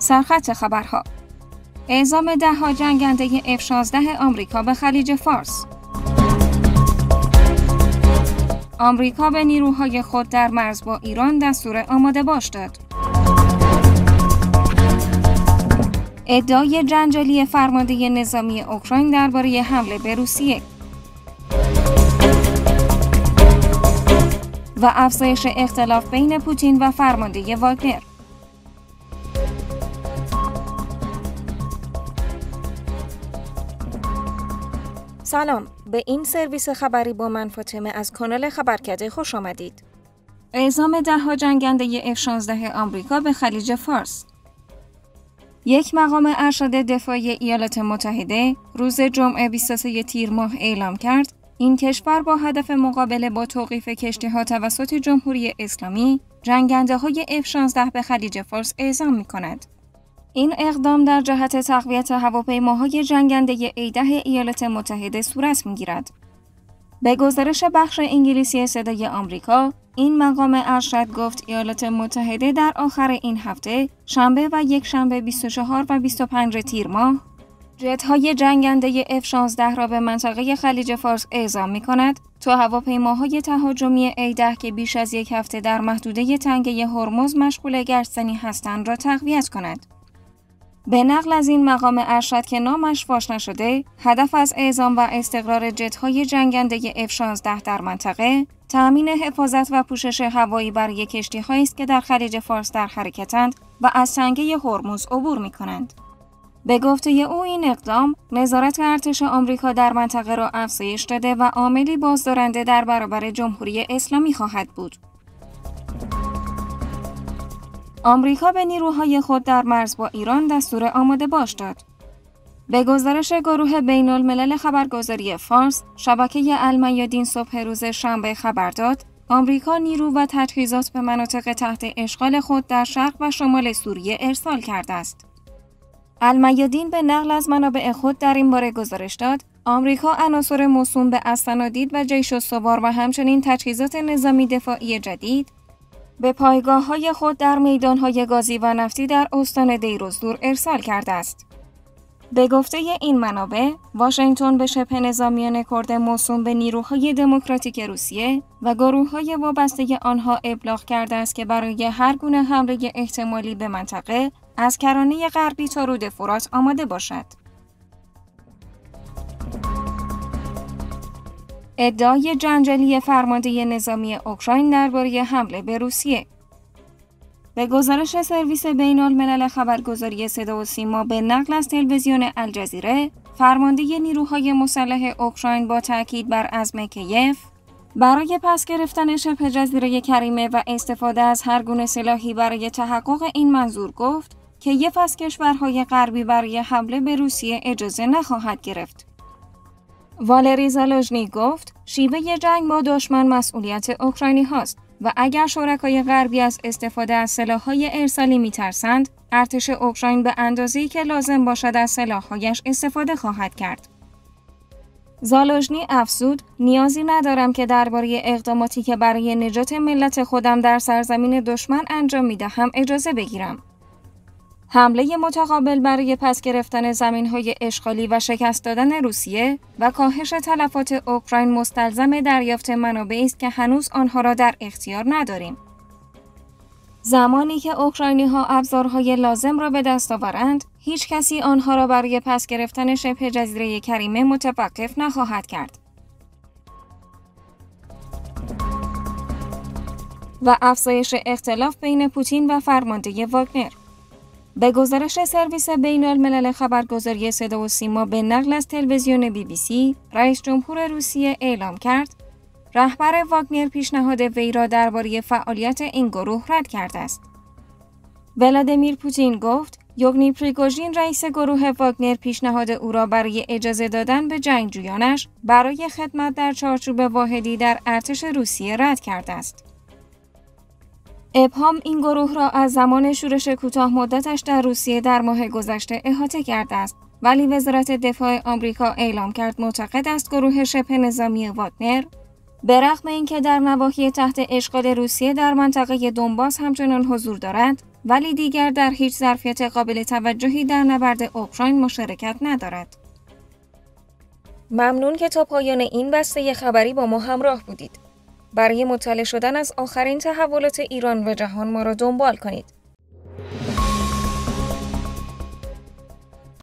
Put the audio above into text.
سرخط خبرها: اعزام 10 جنگنده F-16 آمریکا به خلیج فارس. آمریکا به نیروهای خود در مرز با ایران دستور آماده باش داد. ادعای جنجالی فرمانده نظامی اوکراین درباره حمله به روسیه و افزایش اختلاف بین پوتین و فرمانده واگنر. سلام، به این سرویس خبری با من فاطمه از کانال خبرکده خوش آمدید. اعزام 10 جنگنده F-16 آمریکا به خلیج فارس. یک مقام ارشد دفاعی ایالات متحده روز جمعه 23 تیر ماه اعلام کرد این کشور با هدف مقابله با توقیف کشتی‌ها توسط جمهوری اسلامی جنگنده‌های F-16 به خلیج فارس اعزام می‌کند. این اقدام در جهت تقویت هواپیماهای جنگنده A-10 ایالات متحده صورت می‌گیرد. به گزارش بخش انگلیسی صدای آمریکا، این مقام ارشد گفت ایالات متحده در آخر این هفته شنبه و یکشنبه 24 و 25 تیر ماه جت‌های جنگنده F-16 را به منطقه خلیج فارس اعزام می‌کند تا هواپیماهای تهاجمی A-10 که بیش از یک هفته در محدوده تنگه هرمز مشغول گردش‌زنی هستند را تقویت کند. به نقل از این مقام ارشد که نامش فاش نشده، هدف از اعزام و استقرار جت‌های جنگنده F-16 در منطقه، تأمین حفاظت و پوشش هوایی برای کشتی‌هایی است که در خلیج فارس در حرکتند و از تنگه هرمز عبور می‌کنند. به گفته او این اقدام، نظارت ارتش آمریکا در منطقه را افزایش داده و عاملی بازدارنده در برابر جمهوری اسلامی خواهد بود. آمریکا به نیروهای خود در مرز با ایران دستور آماده باش داد. به گزارش گروه بین الملل خبرگزاری فارس، شبکه المیادین صبح روز شنبه خبر داد آمریکا نیرو و تجهیزات به مناطق تحت اشغال خود در شرق و شمال سوریه ارسال کرده است. المیادین به نقل از منابع خود در این باره گزارش داد آمریکا عناصر موسوم به اسفنادید و جیش الثوار و همچنین تجهیزات نظامی دفاعی جدید به پایگاه‌های خود در میدان‌های گازی و نفتی در استان دیروزدور ارسال کرده است. به گفته این منابع، واشنگتن به شبه نظامیان کرد موسوم به نیروهای دموکراتیک روسیه و گروه‌های وابسته آنها ابلاغ کرده است که برای هر گونه حمله احتمالی به منطقه از کرانه غربی تا رود فرات آماده باشد. ادعای جنجالی فرمانده نظامی اوکراین درباره حمله به روسیه. به گزارش سرویس بین الملل خبرگزاری صدا و سیما به نقل از تلویزیون الجزیره، فرمانده نیروهای مسلح اوکراین با تاکید بر عزم کیف برای پس گرفتن شبه جزیره کریمه و استفاده از هر گونه سلاحی برای تحقق این منظور گفت کیف از کشورهای غربی برای حمله به روسیه اجازه نخواهد گرفت. والری زالوژنی گفت شیوه جنگ با دشمن مسئولیت اوکراینی هاست و اگر شرکای غربی از استفاده از سلاح‌های ارسالی می‌ترسند، ارتش اوکراین به اندازه‌ای که لازم باشد از سلاح‌هایش استفاده خواهد کرد. زالوژنی افزود نیازی ندارم که درباره اقداماتی که برای نجات ملت خودم در سرزمین دشمن انجام می‌دهم اجازه بگیرم. حمله متقابل برای پس گرفتن زمین‌های اشغالی و شکست دادن روسیه و کاهش تلفات اوکراین مستلزم دریافت منابعی است که هنوز آنها را در اختیار نداریم. زمانی که اوکراینی‌ها ابزارهای لازم را به دست آورند، هیچ کسی آنها را برای پس گرفتن شبه جزیره کریمه متوقف نخواهد کرد. و افزایش اختلاف بین پوتین و فرمانده واگنر. به گزارش سرویس بین الملل خبرگزاری صدا و سیما به نقل از تلویزیون BBC، رئیس جمهور روسیه اعلام کرد رهبر واگنر پیشنهاد وی را درباره فعالیت این گروه رد کرده است. ولادیمیر پوتین گفت یوگنی پریگوژین رئیس گروه واگنر پیشنهاد او را برای اجازه دادن به جنگجویانش برای خدمت در چارچوب واحدی در ارتش روسیه رد کرده است. ابهام این گروه را از زمان شورش کوتاه مدتش در روسیه در ماه گذشته احاطه کرده است، ولی وزارت دفاع آمریکا اعلام کرد معتقد است گروه شبه نظامی واگنر به رغم اینکه در نواحی تحت اشغال روسیه در منطقه دونباس همچنان حضور دارد، ولی دیگر در هیچ ظرفیت قابل توجهی در نبرد اوکراین مشارکت ندارد. ممنون که تا پایان این بسته خبری با ما همراه بودید. برای مطلع شدن از آخرین تحولات ایران و جهان ما را دنبال کنید.